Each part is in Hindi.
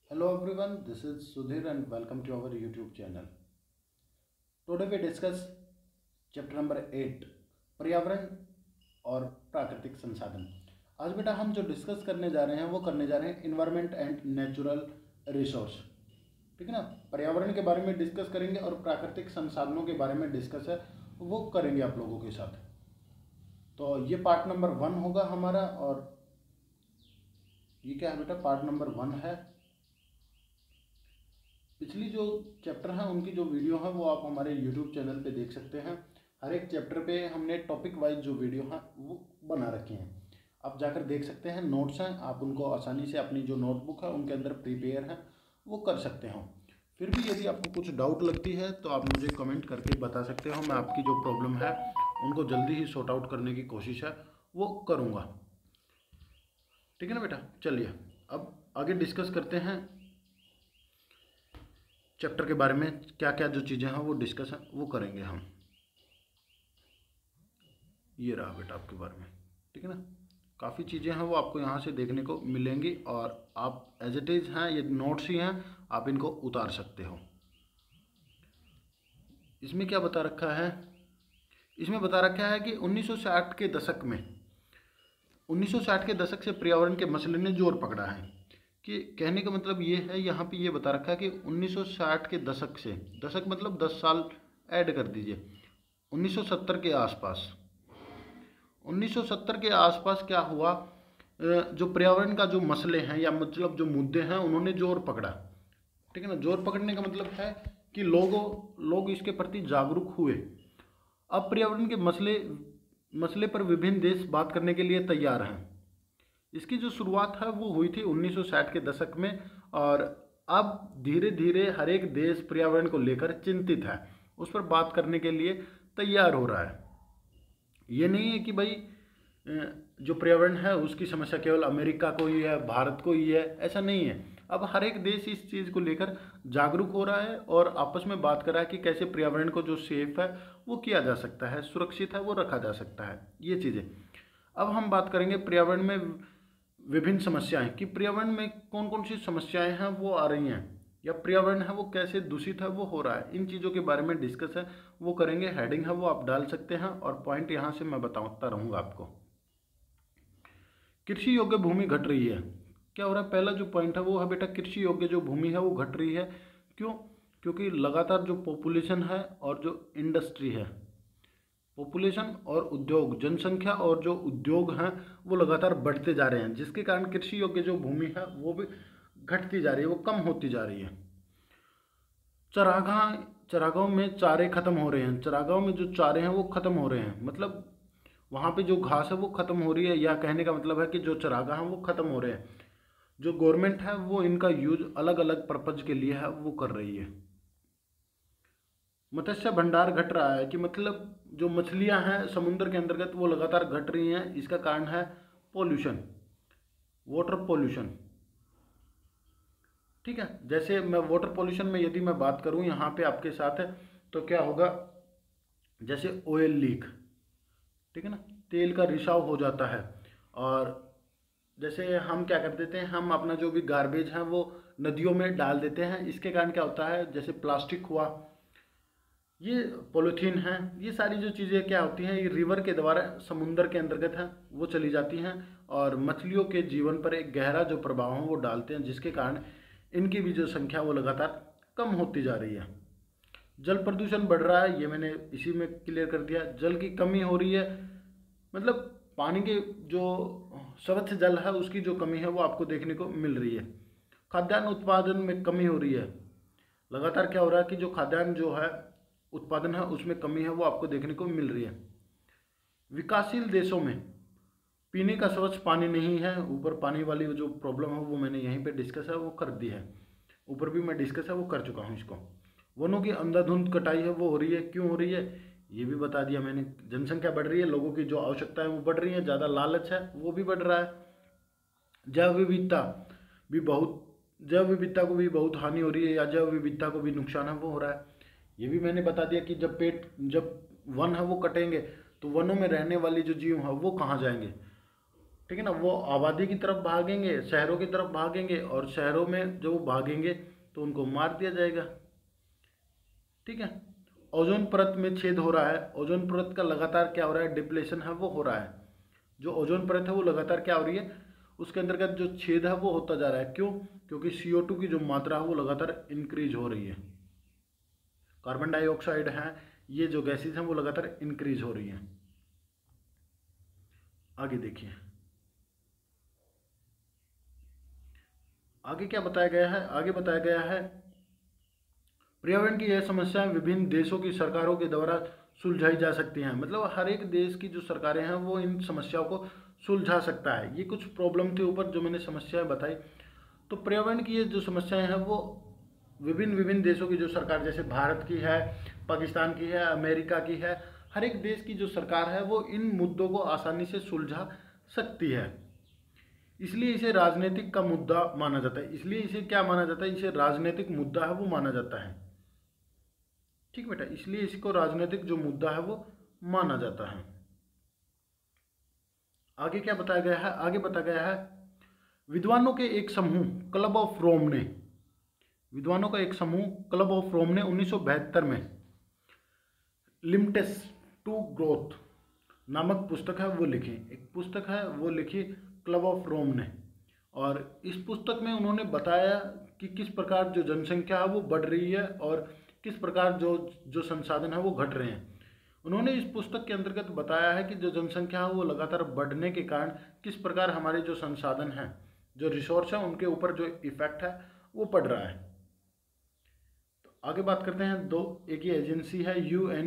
Hello everyone, this is Sudhir and welcome to our YouTube channel. Today we discuss chapter number 8 पर्यावरण और प्राकृतिक संसाधन। आज बेटा हम जो डिस्कस करने जा रहे हैं वो करने जा रहे हैं इन्वायरमेंट एंड नेचुरल रिसोर्स। ठीक है ना, पर्यावरण के बारे में डिस्कस करेंगे और प्राकृतिक संसाधनों के बारे में डिस्कस है वो करेंगे आप लोगों के साथ। तो ये पार्ट नंबर 1 होगा हमारा और ये क्या है बेटा, पार्ट नंबर 1 है। पिछली जो चैप्टर हैं उनकी जो वीडियो है वो आप हमारे यूट्यूब चैनल पे देख सकते हैं। हर एक चैप्टर पे हमने टॉपिक वाइज जो वीडियो हैं वो बना रखे हैं, आप जाकर देख सकते हैं। नोट्स हैं, आप उनको आसानी से अपनी जो नोटबुक है उनके अंदर प्रिपेयर हैं वो कर सकते हो। फिर भी यदि आपको कुछ डाउट लगती है तो आप मुझे कमेंट करके बता सकते हो। मैं आपकी जो प्रॉब्लम है उनको जल्दी ही सॉर्ट आउट करने की कोशिश है वो करूँगा। ठीक है ना बेटा, चलिए अब आगे डिस्कस करते हैं चैप्टर के बारे में। क्या क्या जो चीज़ें हैं वो डिस्कस है वो करेंगे हम। ये रहा बेटा आपके बारे में, ठीक है ना। काफ़ी चीज़ें हैं वो आपको यहाँ से देखने को मिलेंगी और आप एज इट इज़ हैं, ये नोट्स ही हैं, आप इनको उतार सकते हो। इसमें क्या बता रखा है, इसमें बता रखा है कि 1960 के दशक में 1960 के दशक से पर्यावरण के मसले ने जोर पकड़ा है। कि कहने का मतलब ये है, यहाँ पे ये बता रखा है कि 1960 के दशक से, दशक मतलब 10 साल ऐड कर दीजिए, 1970 के आसपास 1970 के आसपास क्या हुआ, जो पर्यावरण का जो मसले हैं या मतलब जो मुद्दे हैं उन्होंने जोर पकड़ा। ठीक है ना, जोर पकड़ने का मतलब है कि लोग इसके प्रति जागरूक हुए। अब पर्यावरण के मसले पर विभिन्न देश बात करने के लिए तैयार हैं। इसकी जो शुरुआत है वो हुई थी 1960 के दशक में और अब धीरे धीरे हर एक देश पर्यावरण को लेकर चिंतित है, उस पर बात करने के लिए तैयार हो रहा है। ये नहीं है कि भाई जो पर्यावरण है उसकी समस्या केवल अमेरिका को ही है, भारत को ही है, ऐसा नहीं है। अब हर एक देश इस चीज़ को लेकर जागरूक हो रहा है और आपस में बात कर रहा है कि कैसे पर्यावरण को जो सेफ है वो किया जा सकता है, सुरक्षित है वो रखा जा सकता है, ये चीज़ें। अब हम बात करेंगे पर्यावरण में विभिन्न समस्याएं, कि पर्यावरण में कौन कौन सी समस्याएं हैं वो आ रही हैं या पर्यावरण है वो कैसे दूषित है वो हो रहा है। इन चीज़ों के बारे में डिस्कस है वो करेंगे। हेडिंग है वो आप डाल सकते हैं और पॉइंट यहाँ से मैं बताता रहूँगा आपको। कृषि योग्य भूमि घट रही है। क्या हो रहा है, पहला जो पॉइंट है वो है बेटा, कृषि योग्य जो भूमि है वो घट रही है। क्यों? क्योंकि लगातार जो पॉपुलेशन है और जो इंडस्ट्री है, पॉपुलेशन और उद्योग, जनसंख्या और जो उद्योग हैं वो लगातार बढ़ते जा रहे हैं, जिसके कारण कृषि योग्य जो भूमि है वो भी घटती जा रही है, वो कम होती जा रही है। चरागाहों में चारे खत्म हो रहे हैं, चरागाहों में जो चारे हैं वो खत्म हो रहे हैं, मतलब वहाँ पे जो घास है वो खत्म हो रही है, या कहने का मतलब है कि जो चरागाह हैं वो खत्म हो रहे हैं। जो गवर्नमेंट है वो इनका यूज अलग अलग पर्पज के लिए है वो कर रही है। मत्स्य भंडार घट रहा है, कि मतलब जो मछलियां हैं समुद्र के अंतर्गत वो लगातार घट रही हैं। इसका कारण है पोल्यूशन, वाटर पोल्यूशन। ठीक है, जैसे मैं वाटर पोल्यूशन में यदि मैं बात करूं यहाँ पे आपके साथ है तो क्या होगा, जैसे ऑयल लीक, ठीक है ना, तेल का रिसाव हो जाता है। और जैसे हम क्या कर देते हैं, हम अपना जो भी गार्बेज है वो नदियों में डाल देते हैं। इसके कारण क्या होता है, जैसे प्लास्टिक हुआ, ये पॉलीथीन है, ये सारी जो चीज़ें क्या होती हैं, ये रिवर के द्वारा समुंदर के अंतर्गत हैं वो चली जाती हैं और मछलियों के जीवन पर एक गहरा जो प्रभाव है वो डालते हैं, जिसके कारण इनकी भी जो संख्या वो लगातार कम होती जा रही है। जल प्रदूषण बढ़ रहा है, ये मैंने इसी में क्लियर कर दिया। जल की कमी हो रही है, मतलब पानी के जो स्वच्छ जल है उसकी जो कमी है वो आपको देखने को मिल रही है। खाद्यान्न उत्पादन में कमी हो रही है, लगातार क्या हो रहा है कि जो खाद्यान्न जो है उत्पादन है उसमें कमी है वो आपको देखने को मिल रही है। विकासशील देशों में पीने का स्वच्छ पानी नहीं है, ऊपर पानी वाली जो प्रॉब्लम है वो मैंने यहीं पे डिस्कस है वो कर दी है, ऊपर भी मैं डिस्कस है वो कर चुका हूँ इसको। वनों की अंधाधुंध कटाई है वो हो रही है, क्यों हो रही है ये भी बता दिया मैंने। जनसंख्या बढ़ रही है, लोगों की जो आवश्यकता है वो बढ़ रही है, ज़्यादा लालच है वो भी बढ़ रहा है। जैव विविधता भी बहुत, जैव विविधता को भी बहुत हानि हो रही है या जैव विविधता को भी नुकसान है वो हो रहा है। ये भी मैंने बता दिया कि जब वन है वो कटेंगे तो वनों में रहने वाली जो जीव है वो कहाँ जाएंगे। ठीक है ना, वो आबादी की तरफ भागेंगे, शहरों की तरफ भागेंगे, और शहरों में जो भागेंगे तो उनको मार दिया जाएगा। ठीक है। ओजोन परत में छेद हो रहा है, ओजोन परत का लगातार क्या हो रहा है, डिप्लेशन है वो हो रहा है। जो ओजोन परत है वो लगातार क्या हो रही है, उसके अंतर्गत जो छेद है वो होता जा रहा है। क्यों? क्योंकि CO2 की जो मात्रा है वो लगातार इंक्रीज हो रही है। कार्बन डाइऑक्साइड है, ये जो गैसेज हैं वो लगातार इंक्रीज हो रही हैं। आगे देखिए, आगे क्या बताया गया है। आगे बताया गया है पर्यावरण की यह समस्याएं विभिन्न देशों की सरकारों के द्वारा सुलझाई जा सकती हैं। मतलब हर एक देश की जो सरकारें हैं वो इन समस्याओं को सुलझा सकता है। ये कुछ प्रॉब्लम थे ऊपर जो मैंने समस्याएं बताई। तो पर्यावरण की ये जो समस्याएं हैं वो विभिन्न विभिन्न देशों की जो सरकार, जैसे भारत की है, पाकिस्तान की है, अमेरिका की है, हर एक देश की जो सरकार है वो इन मुद्दों को आसानी से सुलझा सकती है। इसलिए इसे राजनीतिक का मुद्दा माना जाता है। इसलिए इसे क्या माना जाता है, इसे राजनीतिक मुद्दा है वो माना जाता है। ठीक बेटा, इसलिए इसको राजनीतिक जो मुद्दा है वो माना जाता है। आगे क्या बताया गया है, आगे बताया गया है विद्वानों के एक समूह क्लब ऑफ रोम ने, विद्वानों का एक समूह क्लब ऑफ रोम ने 1972 में लिमिट्स टू ग्रोथ नामक पुस्तक है वो लिखी। एक पुस्तक है वो लिखी क्लब ऑफ रोम ने, और इस पुस्तक में उन्होंने बताया कि किस प्रकार जो जनसंख्या है वो बढ़ रही है और किस प्रकार जो जो संसाधन है वो घट रहे हैं। उन्होंने इस पुस्तक के अंतर्गत बताया है कि जो जनसंख्या है वो लगातार बढ़ने के कारण किस प्रकार हमारे जो संसाधन हैं, जो रिसोर्स है, उनके ऊपर जो इफेक्ट है वो पड़ रहा है। तो आगे बात करते हैं दो, एक ही एजेंसी है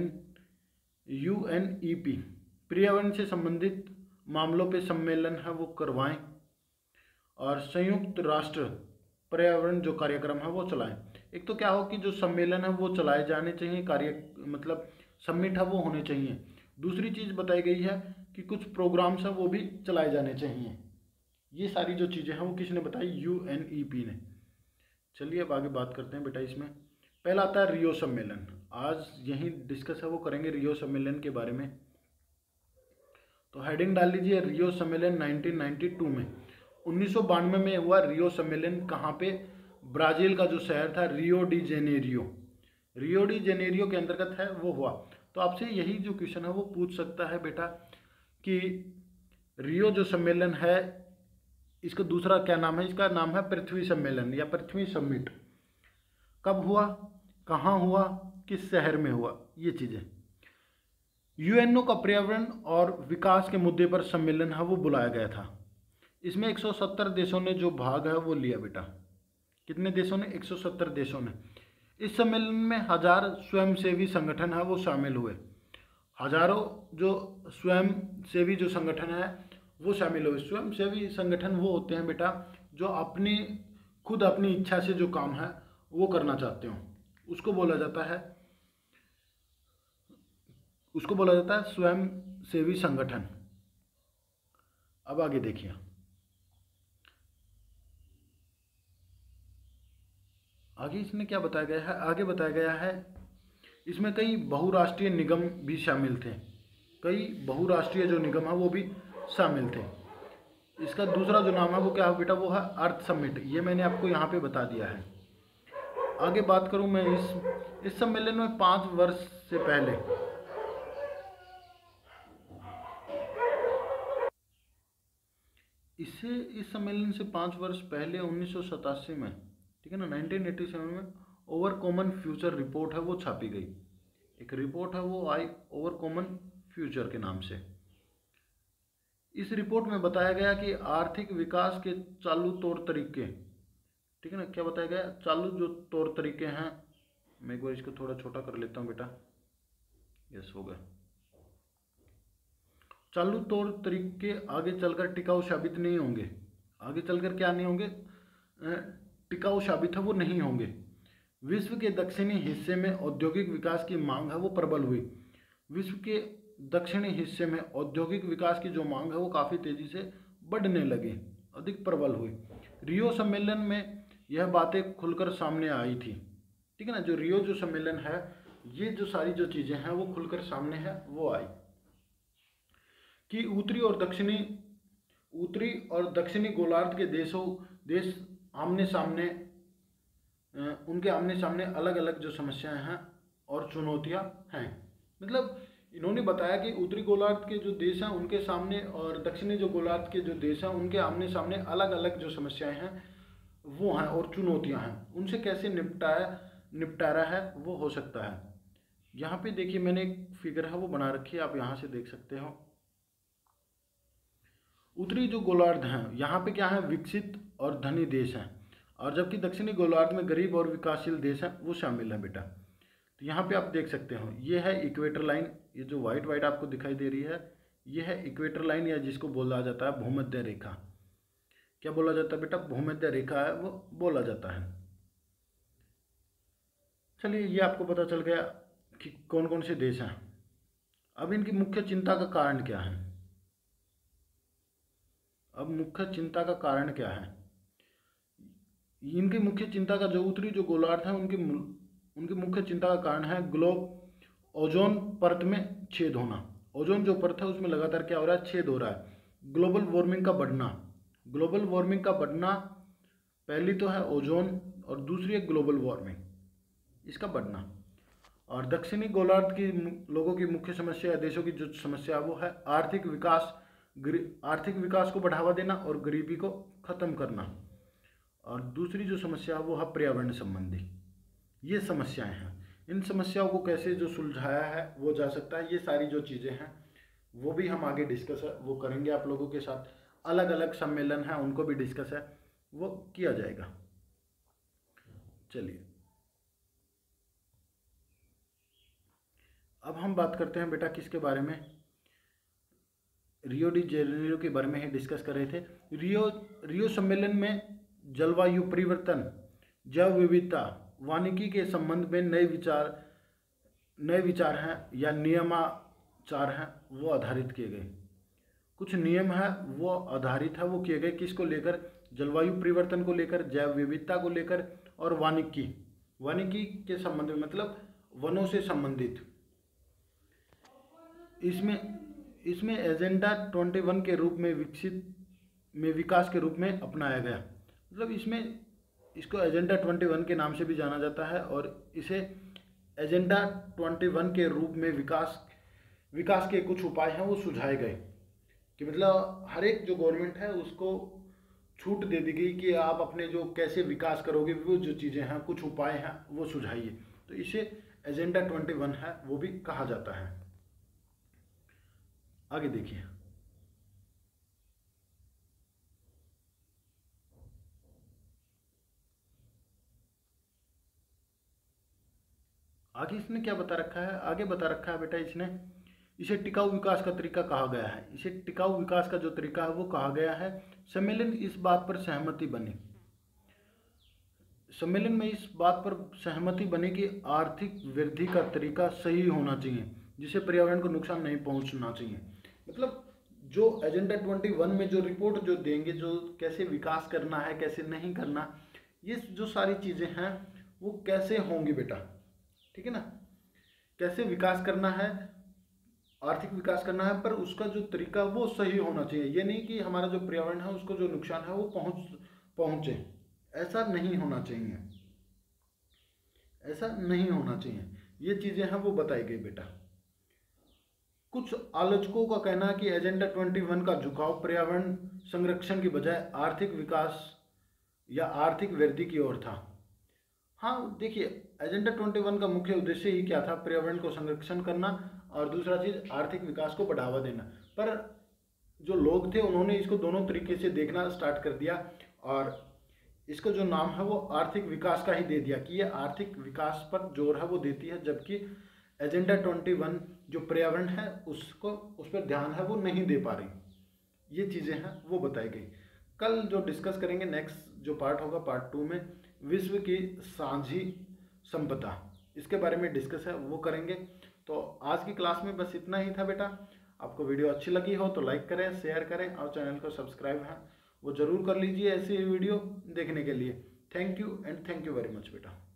UNEP, पर्यावरण से संबंधित मामलों पे सम्मेलन है वो करवाएं, और संयुक्त राष्ट्र पर्यावरण जो कार्यक्रम है वो चलाएं। एक तो क्या हो कि जो सम्मेलन है वो चलाए जाने चाहिए, कार्य मतलब समिट है वो होने चाहिए। दूसरी चीज़ बताई गई है कि कुछ प्रोग्राम्स हैं वो भी चलाए जाने चाहिए। ये सारी जो चीज़ें हैं वो किसने बताई, UNEP ने। चलिए अब आगे बात करते हैं बेटा। इसमें पहला आता है रियो सम्मेलन। आज यही डिस्कस है वो करेंगे रियो सम्मेलन के बारे में। तो हेडिंग डाल लीजिए रियो सम्मेलन 1992 में, 1992 में हुआ रियो सम्मेलन। कहाँ पे? ब्राज़ील का जो शहर था Rio de Janeiro, Rio de Janeiro के अंतर्गत है वो हुआ। तो आपसे यही जो क्वेश्चन है वो पूछ सकता है बेटा कि रियो जो सम्मेलन है इसका दूसरा क्या नाम है, इसका नाम है पृथ्वी सम्मेलन या पृथ्वी समिट। कब हुआ, कहाँ हुआ, किस शहर में हुआ, ये चीज़ें। UNO का पर्यावरण और विकास के मुद्दे पर सम्मेलन है वो बुलाया गया था। इसमें 170 देशों ने जो भाग है वो लिया बेटा। कितने देशों ने? 170 देशों ने। इस सम्मेलन में 1000 स्वयंसेवी संगठन है वो शामिल हुए। हजारों जो स्वयंसेवी जो संगठन है वो शामिल हुए। स्वयंसेवी संगठन वो होते हैं बेटा जो खुद अपनी इच्छा से जो काम है वो करना चाहते हो, उसको बोला जाता है स्वयंसेवी संगठन। अब आगे देखिए, आगे इसमें क्या बताया गया है। आगे बताया गया है इसमें कई बहुराष्ट्रीय निगम भी शामिल थे। कई बहुराष्ट्रीय जो निगम है वो भी शामिल थे। इसका दूसरा जो नाम है वो क्या है बेटा, वो है अर्थ समिट। ये मैंने आपको यहाँ पे बता दिया है। आगे बात करूँ मैं इस सम्मेलन में 5 वर्ष से पहले इस सम्मेलन से 5 वर्ष पहले 1987 में, ठीक है ना, 1987 में ओवर कॉमन फ्यूचर रिपोर्ट है वो छापी गई। एक रिपोर्ट है वो आई ओवर कॉमन फ्यूचर के नाम से। इस रिपोर्ट में बताया गया कि आर्थिक विकास के चालू तौर तरीके, ठीक है ना, क्या बताया गया, चालू जो तौर तरीके हैं, मैं एक बार इसको थोड़ा छोटा कर लेता हूँ बेटा, यस हो गया। चालू तौर तरीके आगे चलकर टिकाऊ साबित नहीं होंगे। आगे चलकर क्या नहीं होंगे, टिकाऊ साबित है वो नहीं होंगे। विश्व के दक्षिणी हिस्से में औद्योगिक विकास की मांग है वो प्रबल हुई। विश्व के दक्षिणी हिस्से में औद्योगिक विकास की जो मांग है वो काफ़ी तेज़ी से बढ़ने लगी, अधिक प्रबल हुई। रियो सम्मेलन में यह बातें खुलकर सामने आई थी, ठीक है ना। जो रियो जो सम्मेलन है, ये जो सारी जो चीज़ें हैं वो खुलकर सामने है वो आई कि उत्तरी और दक्षिणी उत्तरी और दक्षिणी गोलार्ध के देश आमने सामने, उनके आमने सामने अलग अलग जो समस्याएं हैं और चुनौतियां हैं। मतलब इन्होंने बताया कि उत्तरी गोलार्ध के जो देश हैं उनके सामने और दक्षिणी जो गोलार्ध के जो देश हैं उनके आमने सामने अलग अलग जो समस्याएं हैं वो हैं और चुनौतियां हैं, उनसे कैसे निपटारा है वो हो सकता है। यहाँ पे देखिए मैंने एक फिगर है वो बना रखी है, आप यहाँ से देख सकते हो। उत्तरी जो गोलार्ध हैं यहाँ पे क्या है, विकसित और धनी देश हैं, और जबकि दक्षिणी गोलार्ध में गरीब और विकासशील देश हैं वो शामिल हैं बेटा। तो यहाँ पे आप देख सकते हो ये है इक्वेटर लाइन, ये जो वाइट वाइट आपको दिखाई दे रही है ये है इक्वेटर लाइन, या जिसको बोला जाता है भूमध्य रेखा। क्या बोला जाता है बेटा, भूमध्य रेखा है वो बोला जाता है। चलिए ये आपको पता चल गया कि कौन कौन से देश हैं। अब इनकी मुख्य चिंता का कारण क्या है, अब मुख्य चिंता का कारण क्या है। इनकी मुख्य चिंता का जो उत्तरी जो गोलार्ध है उनकी मुख्य चिंता का कारण है ग्लोब ओजोन परत में छेद होना। ओजोन जो परत है उसमें लगातार क्या हो रहा है, छेद हो रहा है। ग्लोबल वार्मिंग का बढ़ना, ग्लोबल वार्मिंग का बढ़ना, पहली तो है ओजोन और दूसरी है ग्लोबल वार्मिंग, इसका बढ़ना। और दक्षिणी गोलार्ध की लोगों की मुख्य समस्या, देशों की जो समस्या वो है आर्थिक विकास को बढ़ावा देना और गरीबी को खत्म करना। और दूसरी जो समस्या वो है पर्यावरण संबंधी। ये समस्याएं हैं, इन समस्याओं को कैसे जो सुलझाया है वो जा सकता है। ये सारी जो चीज़ें हैं वो भी हम आगे डिस्कस है वो करेंगे आप लोगों के साथ। अलग अलग सम्मेलन हैं उनको भी डिस्कस है वो किया जाएगा। चलिए अब हम बात करते हैं बेटा किसके बारे में, रियो डी जेनेरियो के बारे में ही डिस्कस कर रहे थे। रियो सम्मेलन में जलवायु परिवर्तन, जैव विविधता, वानिकी के संबंध में नए विचार हैं या नियमाचार हैं वो आधारित किए गए। कुछ नियम है वो आधारित है वो किए गए किसको लेकर, जलवायु परिवर्तन को लेकर, जैव विविधता को लेकर और वानिकी के संबंध में, मतलब वनों से संबंधित। इसमें एजेंडा 21 के रूप में विकास के रूप में अपनाया गया। मतलब इसको एजेंडा 21 के नाम से भी जाना जाता है और इसे एजेंडा 21 के रूप में विकास के कुछ उपाय हैं वो सुझाए गए कि मतलब हर एक जो गवर्नमेंट है उसको छूट दे दी गई कि आप अपने जो कैसे विकास करोगे वो जो चीज़ें हैं कुछ उपाय हैं वो सुझाइए। तो इसे एजेंडा 21 है वो भी कहा जाता है। आगे देखिए, आगे इसने क्या बता रखा है, आगे बता रखा है बेटा इसने इसे टिकाऊ विकास का तरीका कहा गया है। इसे टिकाऊ विकास का जो तरीका है वो कहा गया है। सम्मेलन इस बात पर सहमति बनी, सम्मेलन में इस बात पर सहमति बनी कि आर्थिक वृद्धि का तरीका सही होना चाहिए जिससे पर्यावरण को नुकसान नहीं पहुंचना चाहिए। मतलब जो एजेंडा 21 में जो रिपोर्ट जो देंगे, जो कैसे विकास करना है कैसे नहीं करना, ये जो सारी चीज़ें हैं वो कैसे होंगी बेटा, ठीक है ना, कैसे विकास करना है, आर्थिक विकास करना है, पर उसका जो तरीका वो सही होना चाहिए। ये नहीं कि हमारा जो पर्यावरण है उसको जो नुकसान है वो पहुँचे, ऐसा नहीं होना चाहिए, ऐसा नहीं होना चाहिए। ये चीज़ें हैं वो बताई गई बेटा। कुछ आलोचकों का कहना है कि एजेंडा 21 का झुकाव पर्यावरण संरक्षण की बजाय आर्थिक विकास या आर्थिक वृद्धि की ओर था। हाँ देखिए, एजेंडा 21 का मुख्य उद्देश्य ही क्या था, पर्यावरण को संरक्षण करना और दूसरा चीज़ आर्थिक विकास को बढ़ावा देना। पर जो लोग थे उन्होंने इसको दोनों तरीके से देखना स्टार्ट कर दिया और इसको जो नाम है वो आर्थिक विकास का ही दे दिया कि ये आर्थिक विकास पर जोर है वो देती है, जबकि एजेंडा 21 जो पर्यावरण है उस पर ध्यान है वो नहीं दे पा रही। ये चीज़ें हैं वो बताई गई। कल जो डिस्कस करेंगे नेक्स्ट जो पार्ट होगा पार्ट 2 में विश्व की साझी संपदा, इसके बारे में डिस्कस है वो करेंगे। तो आज की क्लास में बस इतना ही था बेटा। आपको वीडियो अच्छी लगी हो तो लाइक करें, शेयर करें और चैनल को सब्सक्राइब है वो ज़रूर कर लीजिए ऐसे वीडियो देखने के लिए। Thank you and thank you very much बेटा।